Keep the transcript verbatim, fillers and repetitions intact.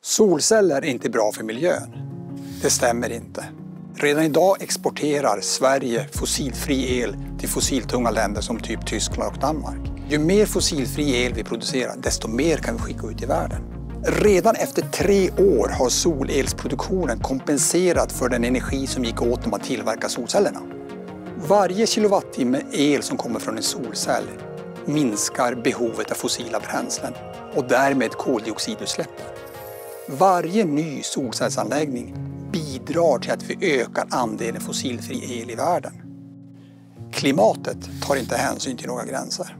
Solceller är inte bra för miljön. Det stämmer inte. Redan idag exporterar Sverige fossilfri el till fossiltunga länder som typ Tyskland och Danmark. Ju mer fossilfri el vi producerar, desto mer kan vi skicka ut i världen. Redan efter tre år har solelsproduktionen kompenserat för den energi som gick åt när man tillverkar solcellerna. Varje kilowattimme el som kommer från en solcell minskar behovet av fossila bränslen och därmed koldioxidutsläppen. Varje ny solcellsanläggning bidrar till att vi ökar andelen fossilfri el i världen. Klimatet tar inte hänsyn till några gränser.